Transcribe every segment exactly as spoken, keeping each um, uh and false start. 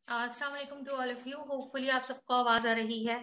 अस्सलाम वालेकुम to all of you. Hopefully आप सबको आवाज आ रही है।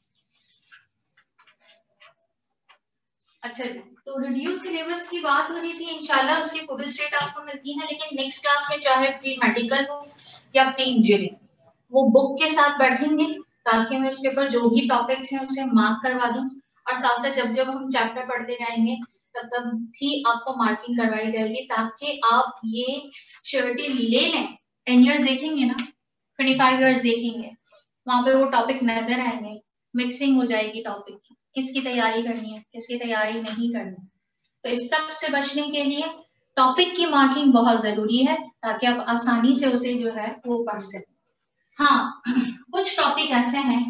अच्छा जी, तो रिड्यूस सिलेबस की बात हो रही थी, इंशाल्लाह उसकी फोटो स्टेट आपको मिलती है, लेकिन नेक्स्ट क्लास में चाहे प्री मेडिकल हो या प्री इंजीनियरिंग, वो बुक के साथ बैठेंगे ताकि मैं उसके ऊपर जो भी टॉपिक्स हैं उसे मार्क करवा दूं, और साथ साथ जब जब हम चैप्टर पढ़ते जाएंगे तब तब भी आपको मार्किंग करवाई जाएगी, ताकि आप ये श्योरिटी ले लें। टेन ईयर्स देखेंगे ना, ट्वेंटी फाइव ईयर्स देखेंगे, वहां पे वो टॉपिक नजर आएंगे, मिक्सिंग हो जाएगी टॉपिक की, किसकी तैयारी करनी है किसकी तैयारी नहीं करनी। तो इस सब से बचने के लिए टॉपिक की मार्किंग बहुत जरूरी है, ताकि आप आसानी से उसे जो है वो पढ़ सकें। हाँ, कुछ टॉपिक ऐसे हैं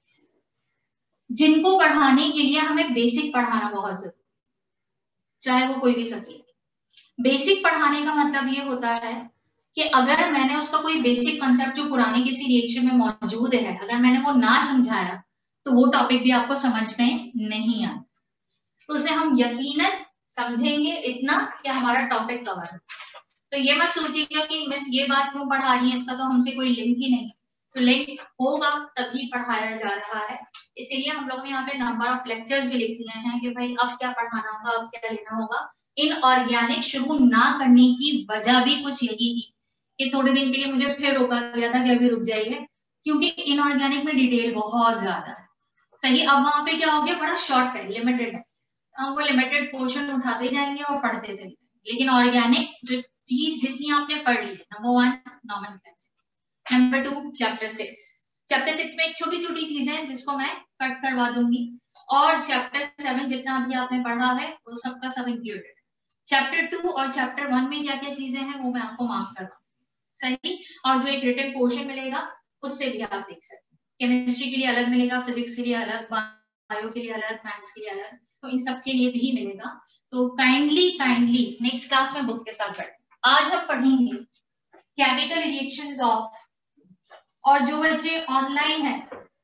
जिनको पढ़ाने के लिए हमें बेसिक पढ़ाना बहुत जरूरी, चाहे वो कोई भी सब्जेक्ट। बेसिक पढ़ाने का मतलब ये होता है कि अगर मैंने उसका कोई बेसिक कंसेप्ट जो पुराने किसी रिएक्शन में मौजूद है, अगर मैंने वो ना समझाया तो वो टॉपिक भी आपको समझ में नहीं आया। तो उसे हम यकीनन समझेंगे इतना कि हमारा टॉपिक कवर है। तो ये मत सोचिएगा कि मिस ये बात क्यों पढ़ा रही है, इसका तो हमसे कोई लिंक ही नहीं। तो लिंक होगा तभी पढ़ाया जा रहा है, इसीलिए हम लोग ने यहाँ पे नंबर ऑफ लेक्चर्स भी लिख दिए हैं कि भाई अब क्या पढ़ाना होगा, अब क्या लेना होगा। इनऑर्गेनिक शुरू ना करने की वजह भी कुछ यही थी कि थोड़े दिन के लिए मुझे फिर रोका गया था कि अभी रुक जाइए, क्योंकि इनऑर्गेनिक में डिटेल बहुत ज्यादा है। सही, अब वहां पे क्या हो गया, बड़ा शॉर्ट है, लिमिटेड है, वो लिमिटेड पोर्शन उठाते जाएंगे और पढ़ते जाएंगे। लेकिन ऑर्गेनिक जो चीज जितनी आपने पढ़ ली, number one nomenclature, number two chapter six. Chapter six में एक छोटी छोटी चीजें हैं जिसको मैं कट करवा दूंगी, और चैप्टर सेवन जितना भी आपने पढ़ा है वो सबका सब इंक्लूडेड। चैप्टर टू और चैप्टर वन में क्या क्या चीजें हैं वो मैं आपको मार्क करवा, सही। और जो एक रिटन पोर्शन मिलेगा उससे भी आप देख सकते हैं, केमिस्ट्री के लिए अलग मिलेगा, फिजिक्स के लिए अलग, बायो के लिए अलग, मैथ्स के लिए अलग, तो इन सब के लिए भी मिलेगा। तो काइंडली काइंडली नेक्स्ट क्लास में बुक के साथ बैठे। आज हम पढ़ेंगे केमिकल रिएक्शंस ऑफ, और जो बच्चे ऑनलाइन है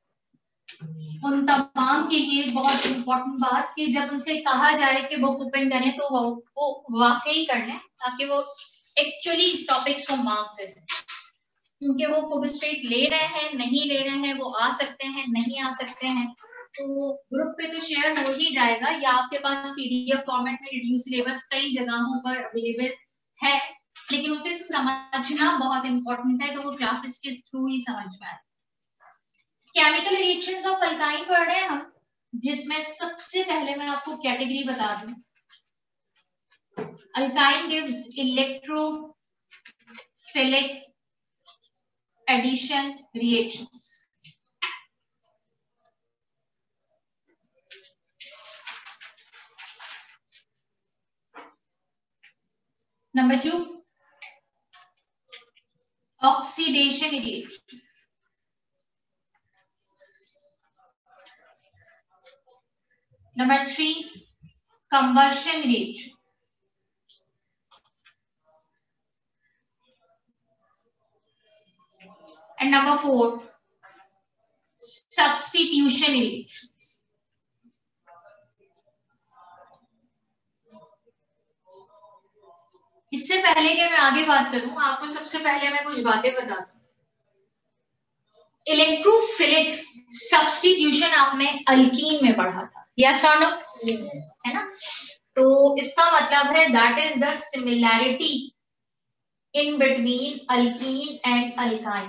उन तमाम के लिए बहुत इंपॉर्टेंट बात कि जब उनसे कहा जाए कि बुक ओपन करें तो वो वो वाकई कर लें, ताकि वो एक्चुअली टॉपिक्स को मार्क करें, क्योंकि वो फोटो स्टेट ले रहे हैं नहीं ले रहे हैं, वो आ सकते हैं नहीं आ सकते हैं, तो ग्रुप पे तो शेयर हो ही जाएगा, या आपके पास पीडीएफ फॉर्मेट में रिड्यूस सिलेबस कई जगहों पर अवेलेबल है, लेकिन उसे समझना बहुत इंपॉर्टेंट है, तो वो क्लासेस के थ्रू ही समझ में आए। केमिकल रिएक्शंस ऑफ अल्काइन पढ़ रहे हैं हम, जिसमें सबसे पहले मैं आपको कैटेगरी बता दूं, alkyne gives electrophilic addition reactions. Number two, oxidation reaction. Number three, combustion reaction. And number four, substitution reactions. इससे पहले कि मैं आगे बात करूं, आपको सबसे पहले मैं कुछ बातें बता दूं। इलेक्ट्रोफिलिक सब्स्टिट्यूशन आपने अल्कीन में पढ़ा था, यस और नो, है ना? तो इसका मतलब है that is the similarity in between alkene and alkyne.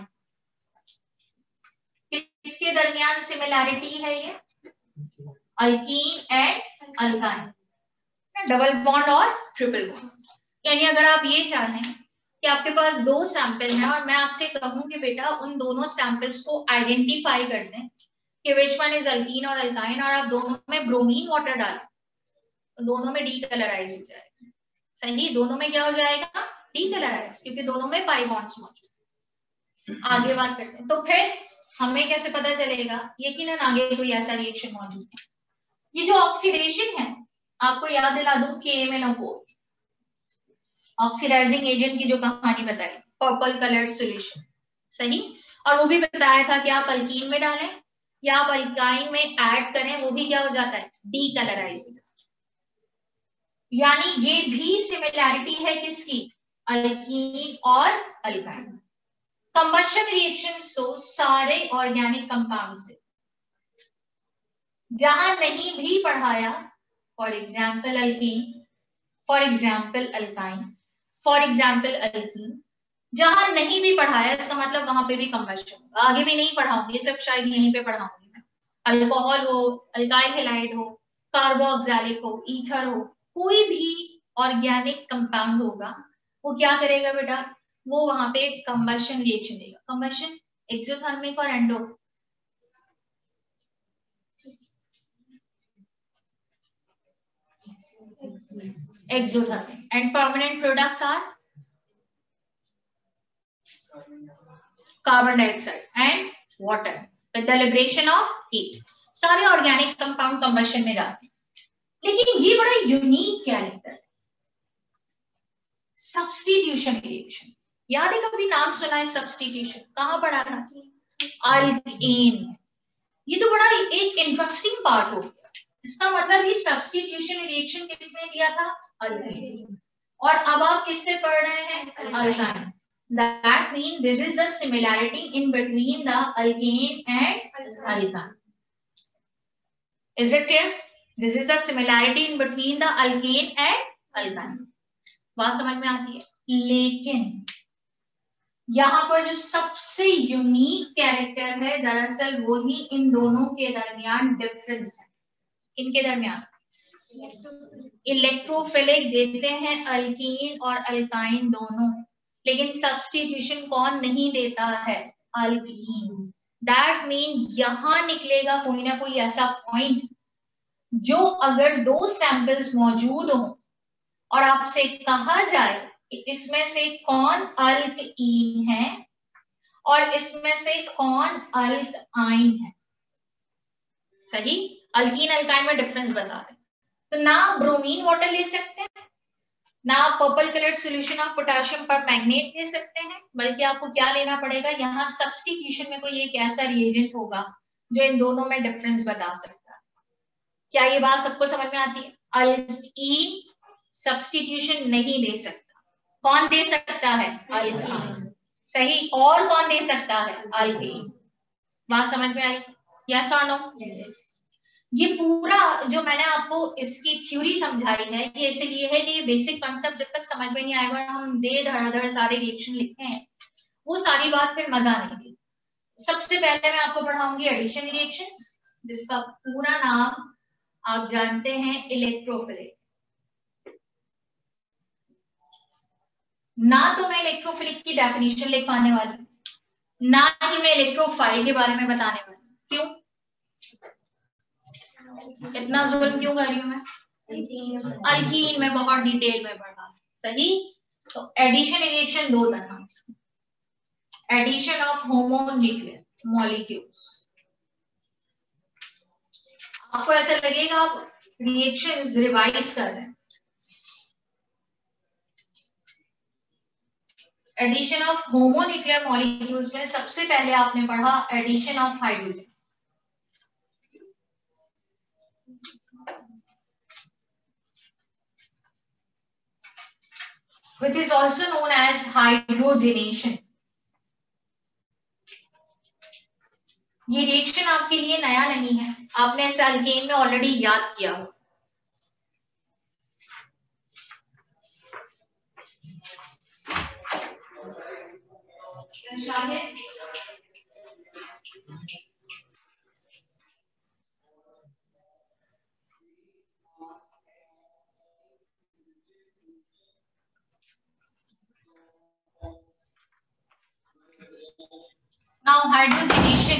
किसके दरमियान सिमिलैरिटी है ये? Alkene and alkyne, double bond और ट्रिपल बॉन्ड। यानी अगर आप ये चाहें कि आपके पास दो सैंपल हैं और मैं आपसे कहूं कि बेटा उन दोनों सैंपल्स को आइडेंटिफाई कर दें कि विच वन इज अल्कीन और अल्काइन, और आप दोनों में ब्रोमीन वाटर डालें तो दोनों में डीकलराइज हो जाएगा, सही। दोनों में क्या हो जाएगा? डीकलराइज, क्योंकि दोनों में पाई बॉन्ड्स मौजूद। आगे बात करते हैं, तो फिर हमें कैसे पता चलेगा? यकीनन आगे कोई ऐसा रिएक्शन मौजूद है। ये जो ऑक्सीडेशन है, आपको याद दिला दूं K M N O four, oxidizing agent की जो कहानी बताई, पर्पल कलर्ड सॉल्यूशन, सही। और वो भी बताया था कि आप अल्कीन में डालें या आप अल्काइन में ऐड करें, वो भी क्या हो जाता है? डीकलराइज हो जाता है। यानी ये भी सिमिलैरिटी है किसकी? अल्कीन और अल्काइन। कंबशन रिएक्शंस तो सारे ऑर्गेनिक कंपाउंड से, जहां नहीं भी पढ़ाया, for example alkene, for example alkyne, for example alkene, जहां नहीं भी पढ़ाया इसका मतलब वहां पे भी कंबशन होगा। आगे भी नहीं पढ़ाऊंगी, सिर्फ शायद यहीं पे पढ़ाऊंगी मैं। अल्कोहल हो, अल्काइल हैलाइड हो, कार्बोक्सिलिक हो, ईथर हो, कोई भी ऑर्गेनिक कंपाउंड होगा वो क्या करेगा बेटा, वो वहां पे कंबशन रिएक्शन देगा। कंबशन एक्सोथर्मिक और endo, exothermic, and permanent products are carbon dioxide and water with the liberation of heat. सारे ऑर्गेनिक कंपाउंड कंबशन में जाते हैं, लेकिन ये बड़ा यूनिक कैरेक्टर है सब्स्टिट्यूशन रिएक्शन। याद है कभी नाम सुना है सब्स्टिट्यूशन, कहां पढ़ा था? अल्केन। ये तो बड़ा एक इंटरेस्टिंग पार्ट हो गया। इसका मतलब ये सब्स्टिट्यूशन रिएक्शन किसने दिया था? अल्केन। और अब आप किससे पढ़ रहे हैं? Alkyne. That means this is the similarity in between the alkane and alkyne. Is it clear? This is the similarity in between the alkane and alkyne. बात समझ में आती है? लेकिन यहाँ पर जो सबसे यूनिक कैरेक्टर है दरअसल वो ही इन दोनों के दरमियान डिफरेंस है। इनके दरमियान इलेक्ट्रोफिलिक देते हैं अल्कीन और अल्काइन दोनों, लेकिन सब्स्टिट्यूशन कौन नहीं देता है? अल्कीन। दैट मीन यहां निकलेगा कोई ना कोई ऐसा पॉइंट जो अगर दो सैंपल्स मौजूद हो और आपसे कहा जाए कि इसमें से कौन अल्कीन है और इसमें से कौन अल्काइन है, सही? अल्कीन अल्काइन में डिफरेंस बता रहे, तो ना ब्रोमीन वाटर ले सकते हैं, ना purple coloured solution of potassium permanganate ले सकते हैं, बल्कि आपको क्या लेना पड़ेगा, यहाँ सब्स्टिट्यूशन में कोई एक ऐसा रिएजेंट होगा जो इन दोनों में डिफरेंस बता सकता है। क्या ये बात सबको समझ में आती है? अल्कीन सब्स्टिट्यूशन नहीं दे सकता, कौन दे सकता है? अल्कीन। सही, और कौन दे सकता है? अल्कीन। बात समझ में आई? यस और नो? ये पूरा जो मैंने आपको इसकी थ्योरी समझाई है ये इसलिए है कि ये बेसिक कॉन्सेप्ट जब तक समझ में नहीं आएगा हम दे धड़ाधड़ सारे रिएक्शन लिखते हैं वो सारी बात फिर मजा नहीं देगी। सबसे पहले मैं आपको पढ़ाऊंगी एडिशन रिएक्शंस, जिसका पूरा नाम आप जानते हैं इलेक्ट्रोफिलिक। ना तो मैं इलेक्ट्रोफिलिक की डेफिनेशन लिखवाने वाली, ना ही मैं इलेक्ट्रोफाइल के बारे में बताने वाली। क्यों इतना जुल्म क्यों कर रही हूं मैं? अल्कीन में बहुत डिटेल में पढ़ा, सही? तो एडिशन रिएक्शन दो तरह, एडिशन ऑफ होमोन्यूक्लियर मॉलिक्यूल्स। आपको ऐसा लगेगा आप रिएक्शंस रिवाइज कर रहे हैं। एडिशन ऑफ होमोन्यूक्लियर मॉलिक्यूल्स में सबसे पहले आपने पढ़ा addition of hydrogen, which is also known as hydrogenation. ये रिएक्शन आपके लिए नया नहीं है, आपने इसे अल्केन में ऑलरेडी याद किया हो। Now hydrogenation,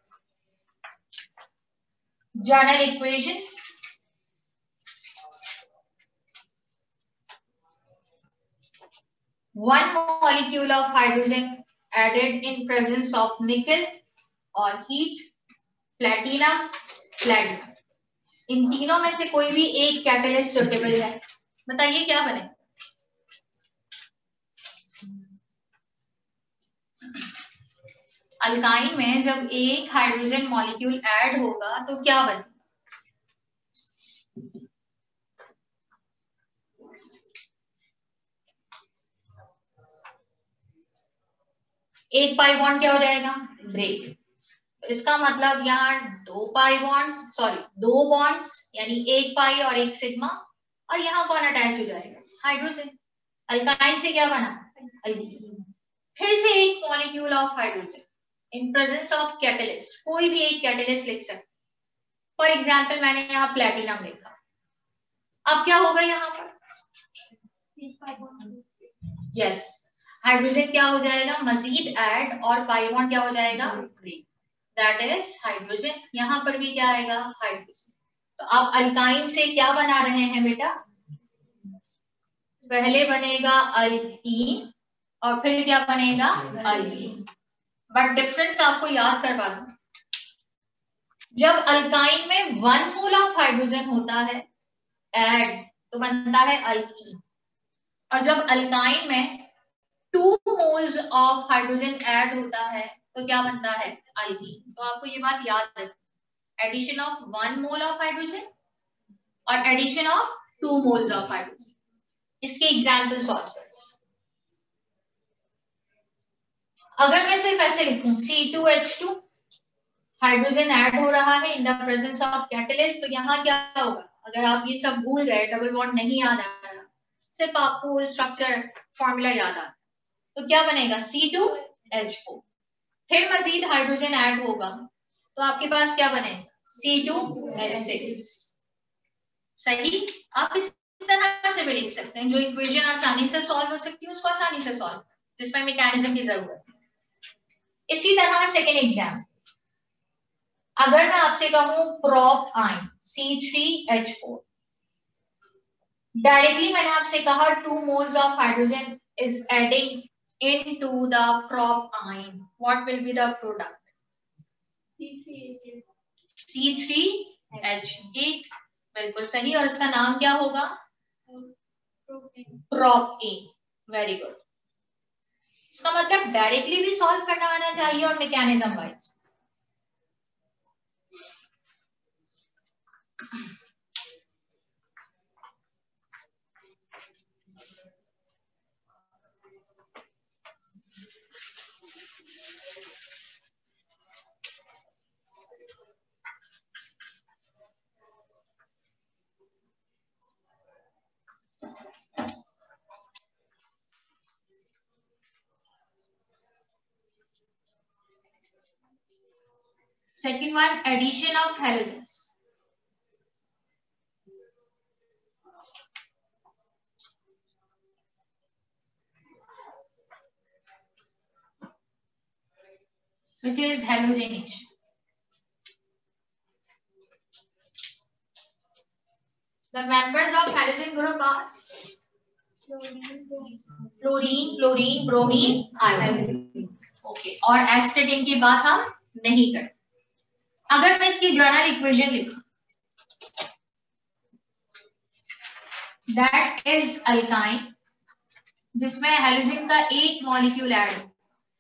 journal equation, one molecule of hydrogen added in presence of nickel or heat, platinum, platinum. इन तीनों में से कोई भी एक कैटलिस्ट सुटेबल है, बताइए क्या बने? अल्काइन में जब एक हाइड्रोजन मॉलिक्यूल ऐड होगा तो क्या बनेगा? एक पाई बॉन्ड क्या हो जाएगा, ब्रेक। तो इसका मतलब यहाँ दो पाई बॉन्ड्स, सॉरी दो बॉन्ड्स यानी एक पाई और एक सिग्मा, और यहाँ कौन अटैच हो जाएगा, हाइड्रोजन। अल्काइन से क्या बना, अल्कीन। फिर से एक molecule of hydrogen in presence of catalyst, कोई भी एक कैटलिस्ट लिख सकते। फॉर एग्जाम्पल मैंने यहाँ प्लेटिनम लिखा, अब क्या होगा यहाँ पर, यस हाइड्रोजन क्या हो जाएगा, मजीद ऐड, और पाई बॉन्ड क्या हो जाएगा, ब्रेक, दैट इज हाइड्रोजन। यहाँ पर भी क्या आएगा, हाइड्रोजन। तो आप अल्काइन से क्या बना रहे हैं बेटा, पहले बनेगा अल्कीन और फिर क्या बनेगा, अल्कीन। बट डिफरेंस आपको याद करवा दूं, जब अल्काइन में वन मोल ऑफ हाइड्रोजन होता है ऐड तो बनता है अल्कीन, और जब अल्काइन में two moles of hydrogen add होता है तो क्या बनता है, अल्कीन। तो आपको ये बात याद रखनी, addition of one mole of hydrogen और addition of two moles of hydrogen. इसके एग्जाम्पल सॉल्व करें। अगर मैं सिर्फ ऐसे लिखूं C two H two, hydrogen add हो रहा है in the presence of catalyst, तो यहाँ क्या होगा, अगर आप ये सब भूल गए, डबल बॉन्ड नहीं याद आ रहा, सिर्फ आपको स्ट्रक्चर फॉर्मूला याद आ, तो क्या बनेगा सी टू एच फोर, फिर मजीद हाइड्रोजन ऐड होगा तो आपके पास क्या बनेगा सी टू एच सिक्स। सही, आप इस तरह से भी लिख सकते हैं, जो इक्वेशन आसानी से सॉल्व हो सकती है उसको आसानी से सॉल्व, जिसमें मैकेनिज्म की जरूरत है। इसी तरह सेकेंड एग्जाम, अगर मैं आपसे कहूं propyne C three H four, directly मैंने आपसे कहा two moles of hydrogen is adding into the prop ion, what will be the product, C three H eight, बिल्कुल सही, और इसका नाम क्या होगा, प्रोप ए, वेरी गुड। इसका मतलब डायरेक्टली भी सॉल्व करना आना चाहिए और mechanism wise. Second one, addition of halogens. Which is halogenation. The members of halogen group are fluorine, fluorine, bromine, iodine. Okay, और एस्टेटिन की बात हम नहीं करते। अगर मैं इसकी जर्नल इक्वेशन लिखूं, दैट इज अल्काइन, जिसमें हेलोजन का एक मॉलिक्यूल ऐड हो।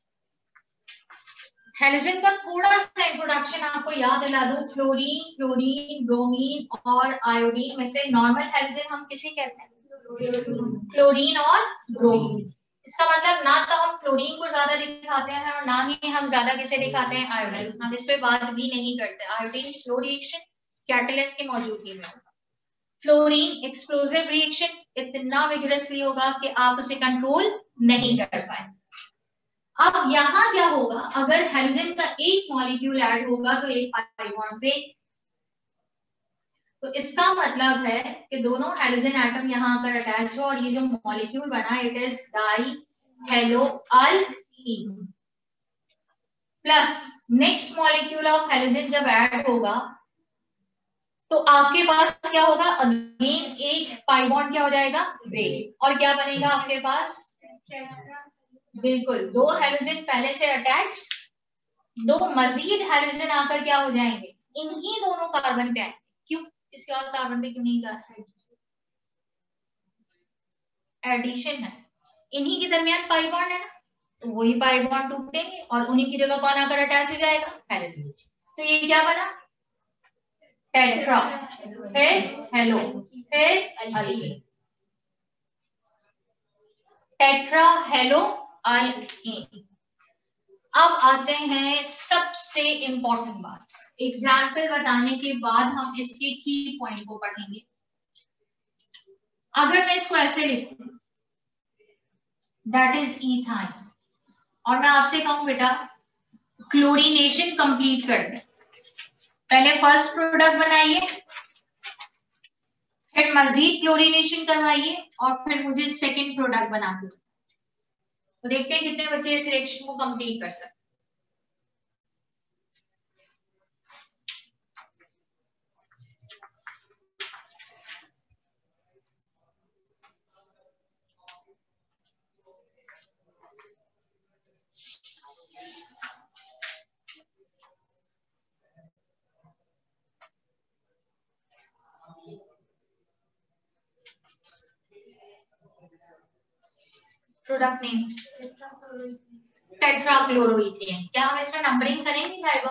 हेलोजन का थोड़ा सा इंट्रोडक्शन आपको याद दिला दूं, फ्लोरीन, फ्लोरीन, ब्रोमीन और आयोडीन में से नॉर्मल हेलोजन हम किसे कहते हैं, क्लोरीन और ब्रोमीन। इसका मतलब ना तो हम फ्लोरीन को ज्यादा दिखाते हैं और ना ही हम ज्यादा किसे दिखाते हैं, आयोडीन। हम इस पे बात भी नहीं करते। आयोडीन स्लो रिएक्शन कैटलिस्ट की मौजूदगी में होगा। फ्लोरीन एक्सप्लोसिव रिएक्शन इतना विगरसली होगा कि आप उसे कंट्रोल नहीं कर पाए। अब यहाँ क्या होगा, अगर हेलोजन का एक मॉलिक्यूल ऐड होगा तो एक पाई बॉन्ड ब्रेक। तो इसका मतलब है कि दोनों हेलोजन एटम यहाँ आकर अटैच हो और ये जो मॉलिक्यूल बना it is di halo alkene. Plus next molecule of halogen जब ऐड होगा तो आपके पास क्या होगा, अगेन एक पाई बॉन्ड क्या हो जाएगा, ब्रेक, और क्या बनेगा आपके पास, बिल्कुल दो हेलोजन पहले से अटैच, दो मजीद हेलोजन आकर क्या हो जाएंगे, इन्हीं दोनों कार्बन पे आएंगे। क्यों, इसके और कार्बन पे क्यों नहीं कर रहा है, एडिशन है, इन्हीं के दरमियान पाई बॉन्ड है ना, तो वही पाई बॉन्ड टूटेंगे और उन्हीं की जगह कौन आकर अटैच हो जाएगा, हेलोजन। तो ये क्या बना, tetra, halo alkene, tetra halo alkene. अब आते हैं सबसे इंपॉर्टेंट बात, एग्जाम्पल बताने के बाद हम इसके की पॉइंट को पढ़ेंगे। अगर मैं इसको ऐसे लिखूं, दैट इज इथाइन, और मैं आपसे कहूं बेटा क्लोरीनेशन कंप्लीट कर दें, पहले फर्स्ट प्रोडक्ट बनाइए, फिर मजीद क्लोरीनेशन करवाइए, और फिर मुझे सेकंड प्रोडक्ट बना दो। तो देखते हैं कितने बच्चे इस रिएक्शन को कंप्लीट कर सकते। Product name tetrachloroethane. क्या हम इसमें नंबरिंग करेंगे साहिबा?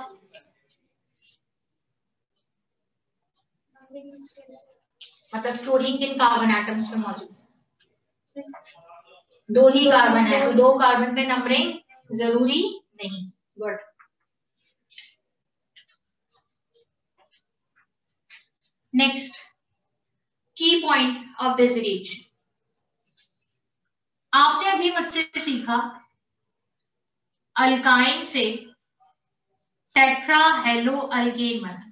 मतलब क्लोरीन किन कार्बन एटम्स में मौजूद है? दो ही कार्बन है, तो दो कार्बन पे नंबरिंग जरूरी नहीं। Good. Next key point of this reaction, आपने अभी मुझसे सीखा अल्काइन से टेट्रा हेलो अल्केन बना,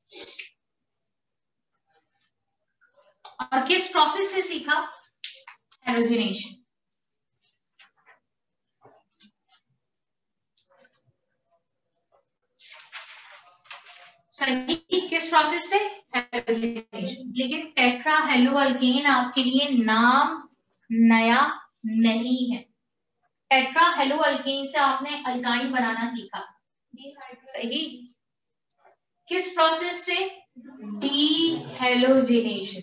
और किस प्रोसेस से सीखा? हेलोजिनेशन। सही, किस प्रोसेस से? हेलोजिनेशन। लेकिन टेट्रा हेलो अल्केन आपके लिए नाम नया नहीं है। टेट्रा हेलो अल्केन से आपने अल्काइन बनाना सीखा, सही। किस प्रोसेस से? डीहेलोजिनेशन।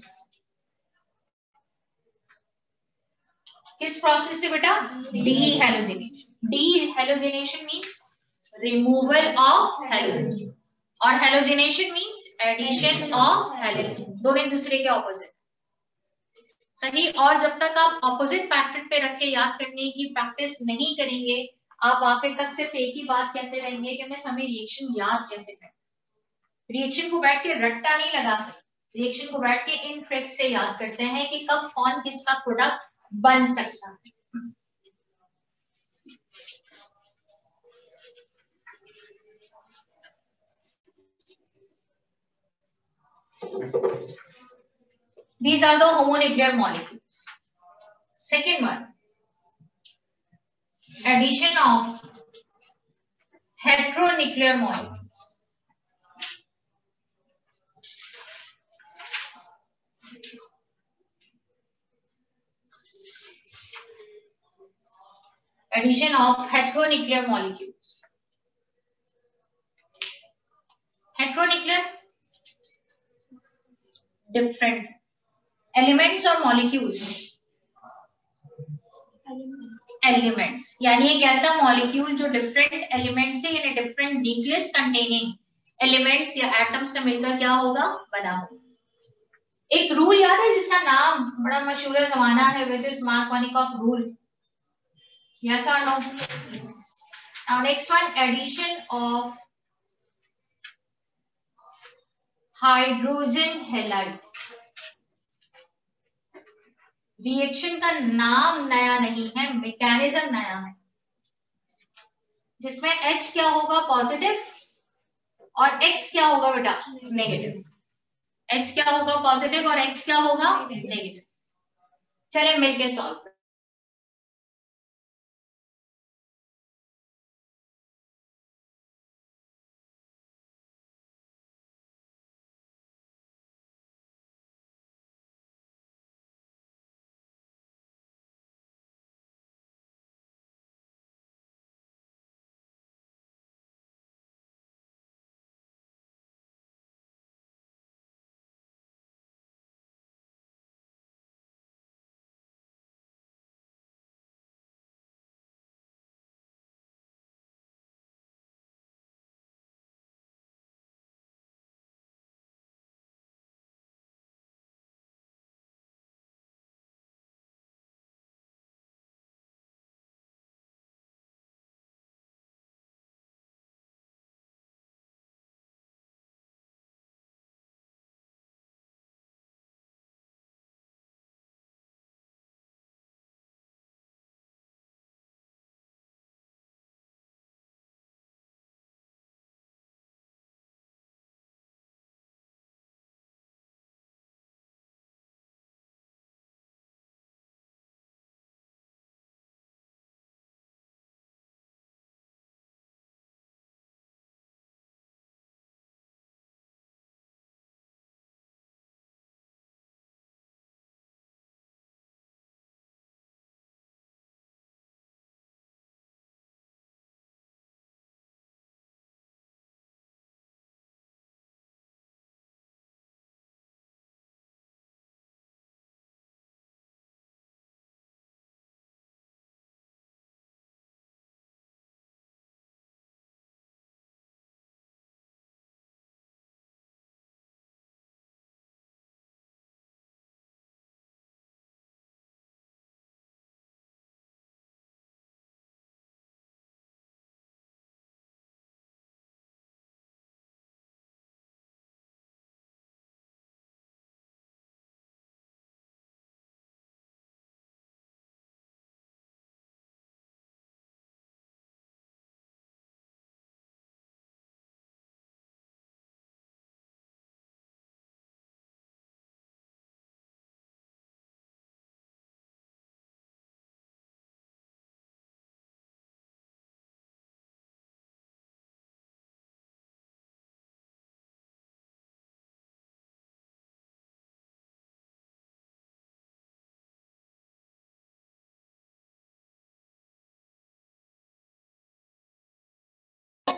किस प्रोसेस से बेटा? Dehalogenation. Dehalogenation means removal of halogen, और halogenation means addition of halogen, दोनों एक दूसरे के ऑपोजिट, सही। और जब तक आप ऑपोजिट पैटर्न पे रख के याद करने की प्रैक्टिस नहीं करेंगे, आप आखिर तक सिर्फ एक ही बात कहते रहेंगे कि मैं समय रिएक्शन याद कैसे करें। रिएक्शन को बैठ के रट्टा नहीं लगा सकते, रिएक्शन को बैठ के इन ट्रिक्स से याद करते हैं कि कब कौन किसका प्रोडक्ट बन सकता है। These are the homonuclear molecules. Second one, addition of heteronuclear molecule. Addition of heteronuclear molecules. Heteronuclear, different elements or molecules. Elements, यानी एक ऐसा मॉलिक्यूल जो डिफरेंट एलिमेंट से यानी डिफरेंट न्यूक्लियस कंटेनिंग एलिमेंट्स या एटम्स से मिलकर क्या होगा? बना होगा। एक रूल याद है जिसका नाम बड़ा मशहूर जमाना है, which is Markovnikov rule. Yes or no? Now next one, addition of hydrogen halide. Reaction का नाम नया नहीं है, मैकेनिज्म नया है, जिसमें H क्या होगा? पॉजिटिव, और X क्या होगा बेटा? नेगेटिव। H क्या होगा? पॉजिटिव, और X क्या होगा? नेगेटिव। चले मिलके सॉल्व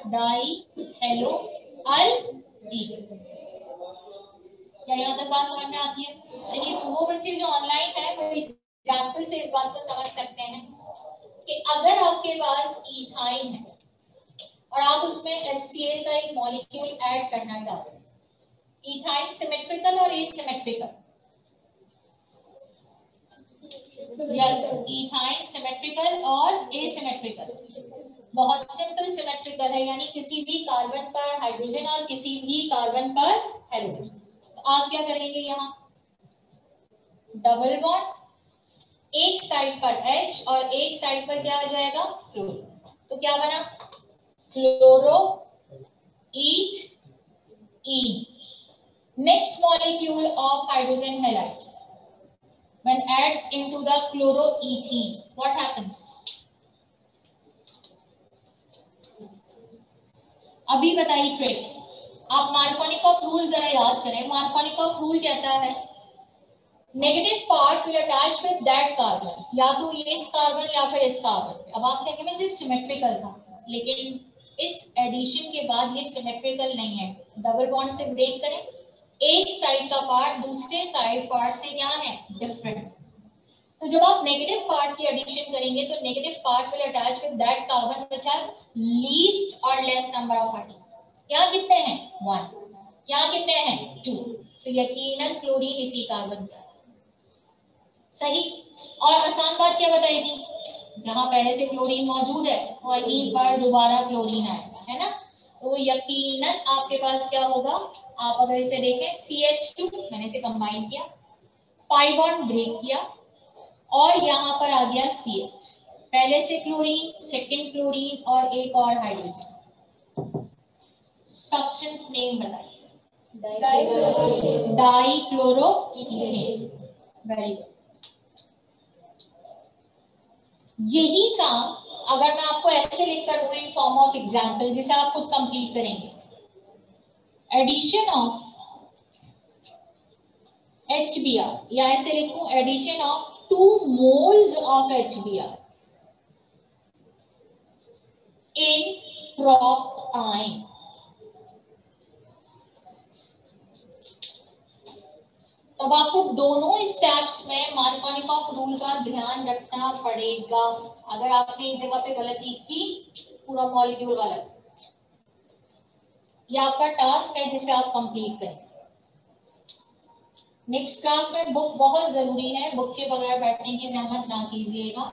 डाई हेलो अल्डीन। क्या यहाँ तक बात समझ में आती है? चलिए, तो वो बच्चे जो ऑनलाइन है वो एग्जाम्पल से इस बात को समझ सकते हैं कि अगर आपके पास इथाइन है और आप उसमें HCl का एक मॉलिक्यूल ऐड करना चाहते हैं, इथाइन सिमेट्रिकल और एसिमेट्रिकल? यस, इथाइन सिमेट्रिकल और एसिमेट्रिकल। बहुत सिंपल सिमेट्रिकल है, यानी किसी भी कार्बन पर हाइड्रोजन और किसी भी कार्बन पर हेलोजन। तो आप क्या करेंगे, यहाँ डबल बॉन्ड, एक साइड पर H और एक साइड पर क्या आ जाएगा, क्लोरो। तो क्या बना, chloro ethene. Next molecule of hydrogen halide when adds into the chloroethene, what happens? अभी बताइए ट्रिक। आप मार्कोनिकॉफ रूल जरा याद करें। मार्कोनिकॉफ रूल कहता है negative part will attach with that carbon, या तो ये इस कार्बन या फिर इस कार्बन। अब आप कहेंगे मैं सिमेट्रिकल था, लेकिन इस एडिशन के बाद ये सिमेट्रिकल नहीं है। डबल बॉन्ड से ब्रेक करें, एक साइड का पार्ट दूसरे साइड पार्ट से क्या है, डिफरेंट। तो जब आप नेगेटिव पार्ट की एडिशन करेंगे तो negative part will attach with that carbon which have least और लेस नंबर ऑफ आइटम्स। यहाँ कितने हैं, वन। यहाँ कितने हैं, टू। तो यकीनन क्लोरीन इसी कार्बन का। सही। और आसान बात क्या बताएगी, जहां पहले से क्लोरीन मौजूद है वहीं पर दोबारा क्लोरीन आएगा, है ना। तो यकीनन आपके पास क्या होगा, आप अगर इसे देखें सी एच टू, मैंने इसे कंबाइन किया, पाई बॉन्ड ब्रेक किया और यहाँ पर आ गया सी एच। पहले से क्लोरीन, सेकंड क्लोरीन और एक और हाइड्रोजन। सब्सटेंस नेम बताइए, di chloro ethane. Very good. यही काम अगर मैं आपको ऐसे लिखकर दूं इन फॉर्म ऑफ एग्जाम्पल, जिसे आप खुद कंप्लीट करेंगे, addition of H B R, या ऐसे लिखूं addition of two moles of H B R in propyne. अब आपको दोनों स्टेप्स में मार्कोनिकॉफ रूल का ध्यान रखना पड़ेगा। अगर आपने एक जगह पे गलती की, पूरा मॉलिक्यूल गलत। ये आपका टास्क है जिसे आप कंप्लीट करें। नेक्स्ट क्लास में बुक बहुत जरूरी है, बुक के बगैर बैठने की जहमत ना कीजिएगा।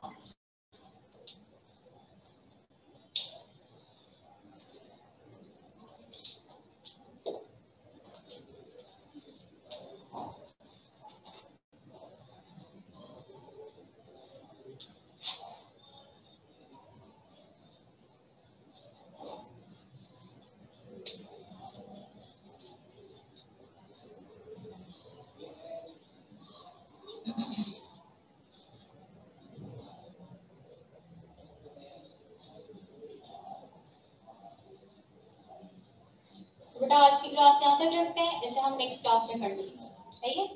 बेटा आज की क्लास यहाँ तक रखते हैं, इसे हम नेक्स्ट क्लास में कर लेंगे, सही है।